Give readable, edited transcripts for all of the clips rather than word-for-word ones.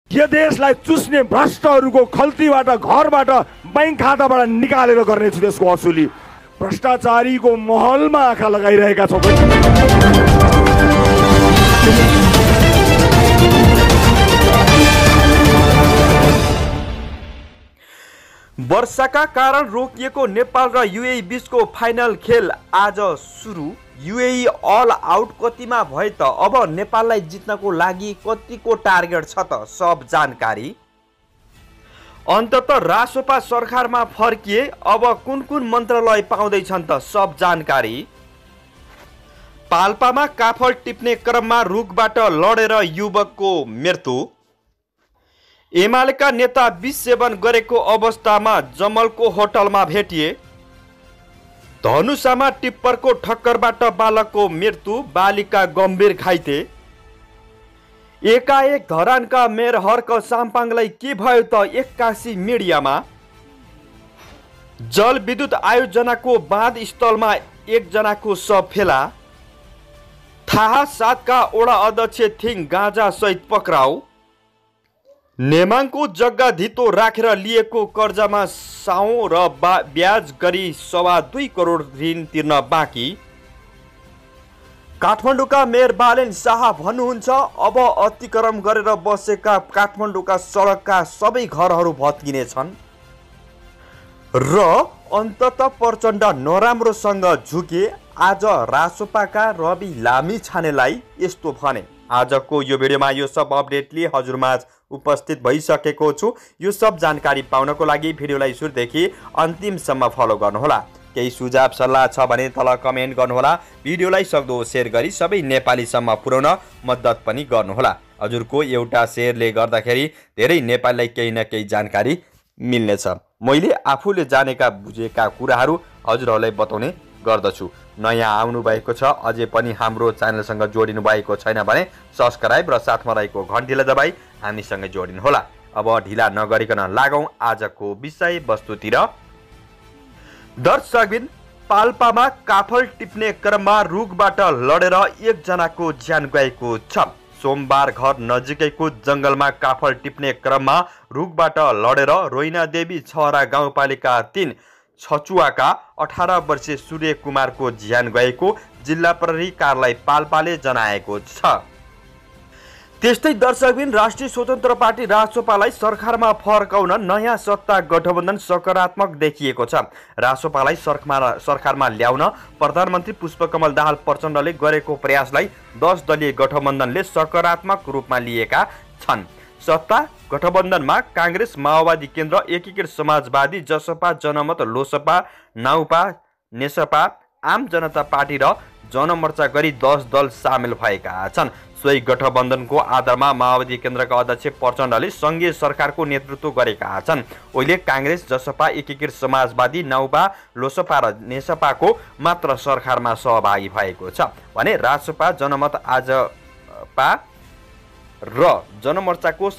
यो देशलाई चुस्ने भ्रष्टहरूको खल्तीबाट घरबाट बैंक खाताबाट निकालेर गर्नेछु त्यसको असुली। भ्रष्टाचारीको महलमा आँखा लगाइरहेका छौँ। वर्षाका कारण रोकिएको नेपाल र युएई बीचको फाइनल खेल आज सुरु। युएई अल आउट कतिमा भए त अब नेपाललाई जित्नको लागि कतिको टार्गेट छ त सब जानकारी। अन्तत रासोपा सरकारमा फर्किए अब कुन कुन मन्त्रालय पाउँदैछन् त सब जानकारी। पाल्पामा काफल टिप्ने क्रममा रुखबाट लडेर युवकको मृत्यु। एमालेका नेता विष सेवन गरेको अवस्थामा जमलको होटलमा भेटिए। धनुषामा टिप्परको ठक्करबाट बालकको मृत्यु, बालिका गम्भीर घाइते। एकाएक धरानका मेयर हर्क साम्पाङलाई के भयो त एक्कासी मिडियामा। जलविद्युत आयोजनाको बाँध स्थलमा एकजनाको शव फेला। थाहा 7 का ओडा अध्यक्ष थिङ गाँजा सहित पक्राउ। नेमाङको जग्गा धितो राखेर लिएको कर्जामा साउँ र ब्याज गरी 2.25 करोड ऋण तिर्न बाँकी। काठमाडौँका मेयर बालेन शाह भन्नुहुन्छ अब अतिक्रमण गरेर बसेका काठमाडौँका सडकका सबै घरहरू भत्किनेछन्। र अन्तत प्रचण्ड नराम्रोसँग झुके। आज रासोपाका रवि लामिछानेलाई यस्तो भने। आजको यो भिडियोमा यो सब अपडेटले हजुरमाझ उपस्थित भइसकेको छु। यो सब जानकारी पाउनको लागि भिडियोलाई सुरुदेखि अन्तिमसम्म फलो गर्नुहोला। केही सुझाव सल्लाह छ भने तल कमेन्ट गर्नुहोला। भिडियोलाई सक्दो सेयर गरी सबै नेपालीसम्म पुर्याउन मद्दत पनि गर्नुहोला। हजुरको एउटा सेयरले गर्दाखेरि धेरै नेपालीलाई केही न केही जानकारी मिल्नेछ। मैले आफूले जानेका बुझेका कुराहरू हजुरहरूलाई बताउने गर्दछु। नयाँ आउनु भएको छ अझै पनि हाम्रो च्यानलसँग जोडिनु भएको छैन भने सब्स्क्राइब र साथमा रहेको घन्टीलाई दबाई हामीसँग जोडिनुहोला। अब ढिला नगरिकन लागौँ आजको विषय वस्तुतिर। दर्शकबिन, पाल्पामा काफल टिप्ने क्रममा रुखबाट लडेर एकजनाको ज्यान गएको छ। सोमबार घर नजिकैको जंगलमा काफल टिप्ने क्रममा रुखबाट लडेर रोइना देवी छहरा गाउँपालिका 3 छचुवाका 18 वर्षीय सूर्य कुमारको ज्यान गएको जिल्ला प्रहरी कार्यालय पाल्पाले जनाएको छ। त्यस्तै दर्शकबिन, राष्ट्रिय स्वतन्त्र पार्टी रासोपालाई सरकारमा फर्काउन नयाँ सत्ता गठबन्धन सकारात्मक देखिएको छ। रासोपालाई सरकारमा ल्याउन प्रधानमन्त्री पुष्पकमल दाहाल प्रचण्डले गरेको प्रयासलाई 10 दलीय गठबन्धनले सकारात्मक रूपमा लिएका छन्। सत्ता गठबन्धनमा कांग्रेस, माओवादी केन्द्र, एकीकृत समाजवादी, जसपा, जनमत, लोसपा, नाउपा, नेसपा, आम जनता पार्टी र जनमोर्चा गरी 10 दल सामेल भएका छन्। सोही गठबन्धनको आधारमा माओवादी केन्द्रका अध्यक्ष प्रचण्डले संघीय सरकारको नेतृत्व गरेका छन्। अहिले कांग्रेस, जसपा, एकीकृत समाजवादी, नाउपा, लोसपा र नेसपाको मात्र सरकारमा सहभागी भएको छ भने रासपा, जनमत, आजपा र जनमोर्चाको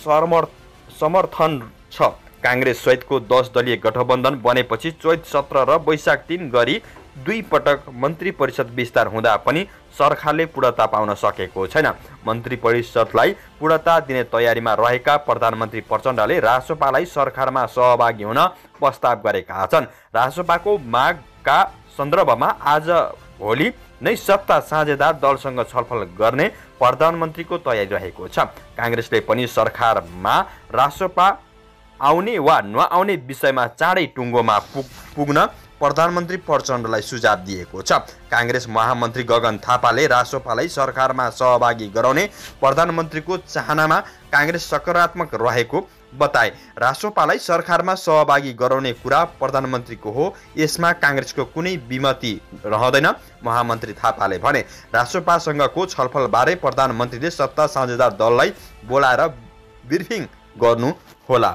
समर्थन छ। कांग्रेस सहितको 10 दलीय गठबन्धन बनेपछि चैत 17 र वैशाख 3 गरी 2 पटक मन्त्री परिषद विस्तार हुँदा पनि सरकारले पूर्णता पाउन सकेको छैन। मन्त्री परिषदलाई पूर्णता दिने तयारीमा रहेका प्रधानमन्त्री प्रचण्डले रासोपालाई सरकारमा सहभागी हुन प्रस्ताव गरेका छन्। रासोपाको मागका सन्दर्भमा आज भोलि नै सत्ता साझेदार दलसँग छलफल गर्ने प्रधानमन्त्रीको तयारी रहेको छ। कांग्रेसले पनि सरकारमा रासोपा आउने वा नआउने विषयमा चाँडै टुङ्गोमा पुग्न प्रधानमन्त्री प्रचण्डलाई सुझाव दिएको छ। कांग्रेस महामन्त्री गगन थापाले रासोपालाई सरकारमा सहभागी गराउने प्रधानमन्त्रीको चाहनामा कांग्रेस सकारात्मक रहेको बताए। रासोपालाई सरकारमा सहभागी गराउने कुरा प्रधानमन्त्रीको हो, यसमा कांग्रेसको कुनै विमति रहँदैन महामन्त्री थापाले भने। रासोपासँगको छलफलबारे प्रधानमन्त्रीले सत्ता साझेदार दललाई बोलाएर ब्रिफिङ गर्नु होला।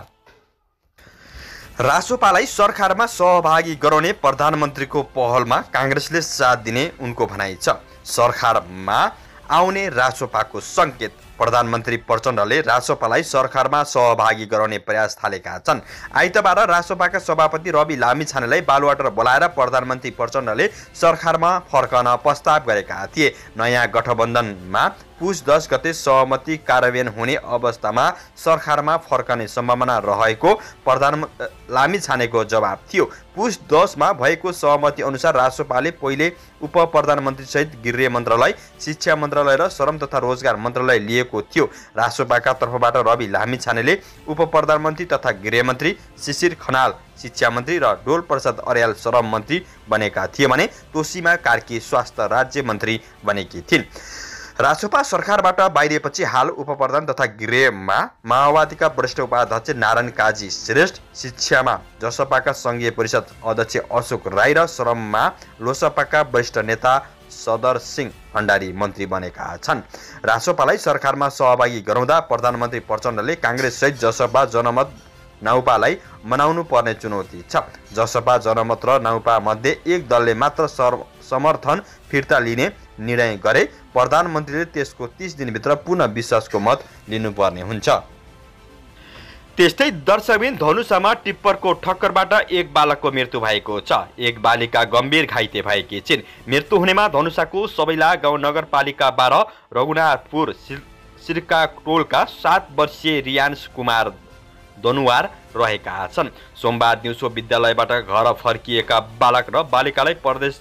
रासोपालाई सरकारमा सहभागी गराउने प्रधानमन्त्रीको पहलमा कांग्रेसले साथ दिने उनको भनाइ छ। सरकारमा आउने रासोपाको संकेत। प्रधानमन्त्री प्रचण्डले रासोपालाई सरकारमा सहभागी गराउने प्रयास थालेका छन्। आइतबार रासोपाका सभापति रवि लामिछानेलाई बालुवाटार बोलाएर प्रधानमन्त्री प्रचण्डले सरकारमा फर्कन प्रस्ताव गरेका थिए। नयाँ गठबन्धनमा पुस 10 गते सहमति कार्यान्वयन हुने अवस्थामा सरकारमा फर्कने सम्भावना रहेको लामिछानेको जवाब थियो। पुस 10 मा भएको सहमति अनुसार राष्ट्रपाले पहिले उप प्रधानमन्त्री सहित गृह मन्त्रालय, शिक्षा मन्त्रालय र श्रम तथा रोजगार मन्त्रालय लिएको थियो। राष्ट्रपाका तर्फबाट रवि लामिछानेले उप प्रधानमन्त्री तथा गृहमन्त्री, शिशिर खनाल शिक्षा मन्त्री र डोल प्रसाद अर्याल श्रम मन्त्री बनेका थिए भने तोसीमा कार्की स्वास्थ्य राज्य मन्त्री बनेकी थिइन्। राष्ट्रपा सरकारबाट बाहिरिएपछि हाल उपप्रधान तथा गृहमा माओवादीका वरिष्ठ उपाध्यक्ष नारायण काजी श्रेष्ठ, शिक्षामा जसपाका संघीय परिषद अध्यक्ष अशोक राई र श्रममा लोसपाका वरिष्ठ नेता सदर सिंह भण्डारी मन्त्री बनेका छन्। राष्ट्रपालाई सरकारमा सहभागी गराउँदा प्रधानमन्त्री प्रचण्डले काङ्ग्रेस सहित जसपा, जनमत, नाउपालाई मनाउनु पर्ने चुनौती छ। जसपा, जनमत र नाउपा मध्ये एक दलले मात्र समर्थन फिर्ता लिने निर्णय गरे प्रधानमन्त्रीले त्यसको 30 दिनभित्र पुनः विश्वासको मत लिनुपर्ने हुन्छ। त्यस्तै दर्शकबिन धनुषामा टिप्परको ठक्करबाट एक बालकको मृत्यु भएको छ। एक बालिका गम्भीर घाइते भएकी छिन्। मृत्यु हुनेमा धनुषाको सबैला गाउँ नगरपालिका 12 रघुनाथपुर सिर्काटोलका 7 वर्षीय रियान्स कुमार दनुवार रहेका छन्। सोमबार दिउँसो विद्यालयबाट घर फर्किएका बालक र बालिकालाई प्रदेश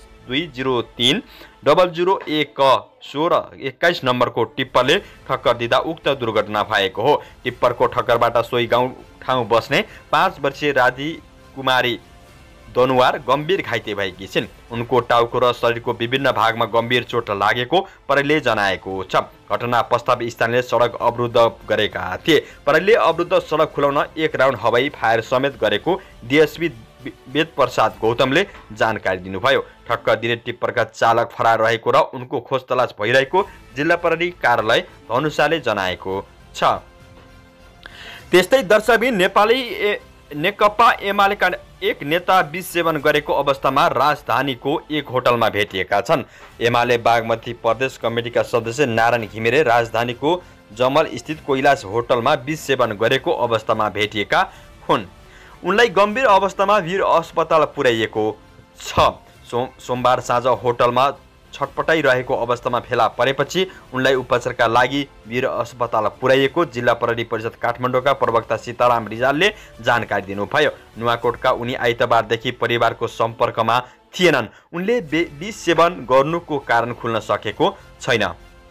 203-001-16-21 नम्बरको टिप्परले ठक्कर दिँदा उक्त दुर्घटना भएको हो। टिप्परको ठक्करबाट सोही गाउँ बस्ने 5 वर्षीय राधी कुमारी दनुवार गम्भीर घाइते भएकी छिन्। उनको टाउको र शरीरको विभिन्न भागमा गम्भीर चोट लागेको प्रहरीले जनाएको छ। घटना पश्चात स्थानीयले सडक अवरुद्ध गरेका थिए। प्रहरीले अवरुद्ध सडक खुलाउन 1 राउन्ड हवाई फायर समेत गरेको डीएसपी वेद प्रसाद गौतमले जानकारी दिनुभयो। ठक्कर दिने टिप्परका चालक फरार रहेको र उनको खोज तलास भइरहेको जिल्ला प्रहरी कार्यालय धनुषाले जनाएको छ। त्यस्तै दर्शकबिन नेकपा एमालेका एक नेता विष सेवन गरेको अवस्थामा राजधानीको एक होटलमा भेटिएका छन्। एमाले बागमती प्रदेश कमिटीका सदस्य नारायण घिमिरे राजधानीको जमल स्थित कैलाश होटलमा विष सेवन गरेको अवस्थामा भेटिएका हुन्। उनलाई गम्भीर अवस्थामा वीर अस्पताल पुर्याइएको छ। सोमबार साँझ होटलमा छटपटाइरहेको अवस्थामा फेला परेपछि उनलाई उपचारका लागि वीर अस्पताल पुर्याइएको जिल्ला प्रहरी परिषद काठमाडौँका प्रवक्ता सीताराम रिजालले जानकारी दिनुभयो। नुवाकोटका उनी आइतबारदेखि परिवारको सम्पर्कमा थिएनन्। उनले विष सेवन गर्नुको कारण खुल्न सकेको छैन।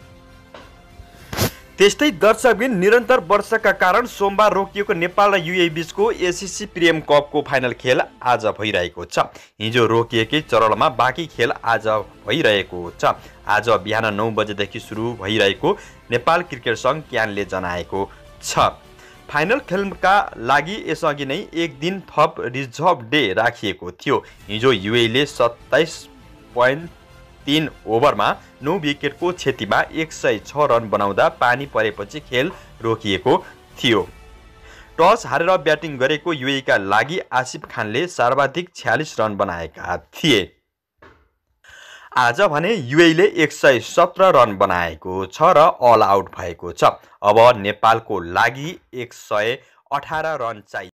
त्यस्तै दर्शकबिन निरन्तर वर्षाका कारण सोमबार रोकिएको नेपाल र युए बीचको एसीसी प्रिमियर कपको फाइनल खेल आज भइरहेको छ। हिजो रोकिएकै चरणमा बाँकी खेल आज भइरहेको छ। आज बिहान 9 बजेदेखि सुरु भइरहेको नेपाल क्रिकेट सङ्घ क्यानले जनाएको छ। फाइनल खेलका लागि यसअघि नै एक दिन थप रिजर्भ डे राखिएको थियो। हिजो युएले 27.3 ओभरमा 9 विकेटको क्षतिमा 106 रन बनाउँदा पानी परेपछि खेल रोकिएको थियो। टस हारेर ब्याटिङ गरेको युएका लागि आसिफ खानले सर्वाधिक 46 रन बनाएका थिए। आज भने युएले 117 रन बनाएको छ र अल आउट भएको छ। अब नेपालको लागि 118 रन चाहियो।